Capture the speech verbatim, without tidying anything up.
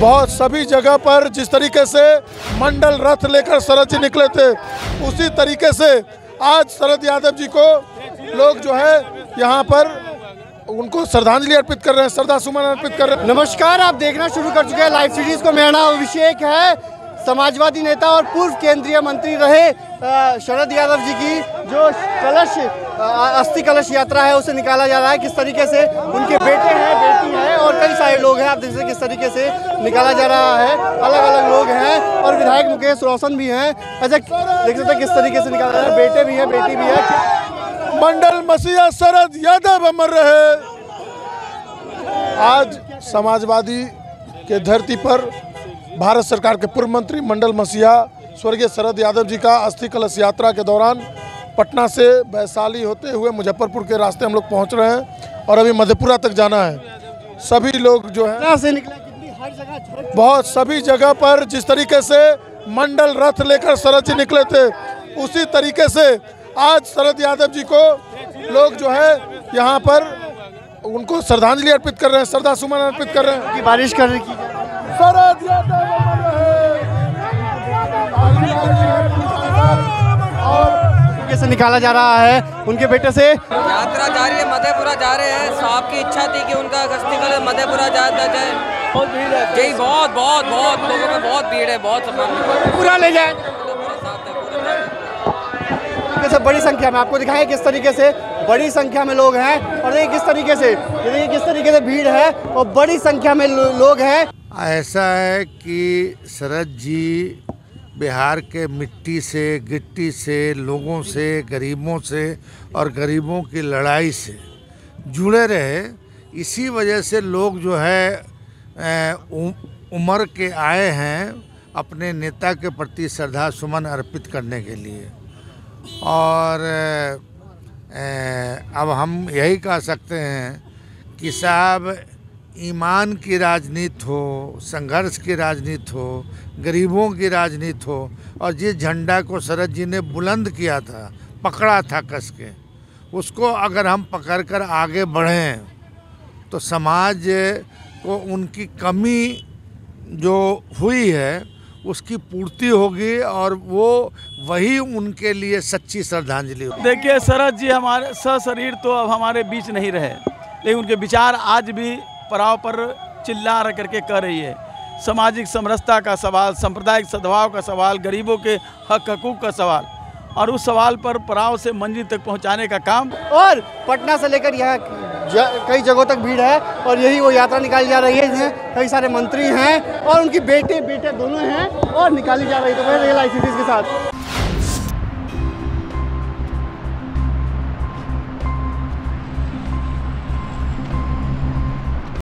बहुत सभी जगह पर जिस तरीके से मंडल रथ लेकर शरद जी निकले थे, उसी तरीके से आज शरद यादव जी को लोग जो है यहाँ पर उनको श्रद्धांजलि अर्पित कर रहे हैं, श्रद्धा सुमन अर्पित कर रहे हैं। नमस्कार, आप देखना शुरू कर चुके हैं लाइव सीरीज को। मेरा नाम अभिषेक है। समाजवादी नेता और पूर्व केंद्रीय मंत्री रहे शरद यादव जी की जो कलश अस्थि कलश यात्रा है उसे निकाला जा रहा है। किस तरीके से उनके बेटे हैं, बेटी है और कई सारे लोग हैं, आप देख सकते हैं किस तरीके से निकाला जा रहा है। अलग अलग लोग हैं और विधायक मुकेश रोशन भी हैं। अच्छा, देख सकते हैं किस तरीके से निकाला जा रहा है। बेटे भी है, बेटी भी है। मंडल मसीहा शरद यादव अमर रहे। आज समाजवादी के धरती पर भारत सरकार के पूर्व मंत्री मंडल मसीहा स्वर्गीय शरद यादव जी का अस्थि कलश यात्रा के दौरान पटना से वैशाली होते हुए मुजफ्फरपुर के रास्ते हम लोग पहुंच रहे हैं और अभी मधेपुरा तक जाना है। सभी लोग जो है से निकले, कितनी हर जगह बहुत सभी जगह पर जिस तरीके से मंडल रथ लेकर शरद जी निकले थे, उसी तरीके से आज शरद यादव जी को लोग जो है यहाँ पर उनको श्रद्धांजलि अर्पित कर रहे हैं, श्रद्धा सुमन अर्पित कर रहे हैं। की बारिश कर की शरद यादव और कैसे निकाला जा रहा है उनके बेटे से। यात्रा जारी है, मधेपुरा जा रहे हैं। साहब की इच्छा थी कि उनका अस्थि कलश मधेपुरा जाता जाए। बहुत भीड़ है जी, बहुत बहुत बहुत लोगों में बहुत भीड़ है, बहुत सम्मान पूरा ले जाए। कैसे बड़ी संख्या में आपको दिखाएं किस तरीके से बड़ी संख्या में लोग हैं और देखिए किस तरीके से देखिए किस तरीके से भीड़ है और बड़ी संख्या में लो, लोग हैं। ऐसा है कि शरद जी बिहार के मिट्टी से, गिट्टी से, लोगों से, गरीबों से और गरीबों की लड़ाई से जुड़े रहे। इसी वजह से लोग जो है उम्र के आए हैं अपने नेता के प्रति श्रद्धा सुमन अर्पित करने के लिए। और अब हम यही कह सकते हैं कि साहब ईमान की राजनीति हो, संघर्ष की राजनीति हो, गरीबों की राजनीति हो और जिस झंडा को शरद जी ने बुलंद किया था, पकड़ा था कस के, उसको अगर हम पकड़कर आगे बढ़ें तो समाज को उनकी कमी जो हुई है उसकी पूर्ति होगी और वो वही उनके लिए सच्ची श्रद्धांजलि होगी। देखिए, शरद जी हमारे सशरीर तो अब हमारे बीच नहीं रहे, लेकिन उनके विचार आज भी पड़ाव पर चिल्ला रह करके कर रही है। सामाजिक समरसता का सवाल, सांप्रदायिक सद्भाव का सवाल, गरीबों के हक हकूक़ का सवाल, और उस सवाल पर पड़ाव से मंजिल तक पहुंचाने का काम। और पटना से लेकर यहाँ कई जगहों तक भीड़ है और यही वो यात्रा निकाली जा रही है। इसमें कई सारे मंत्री हैं और उनकी बेटे बेटे दोनों हैं और निकाली जा रही है। तो मैं रियल आई सी टी के साथ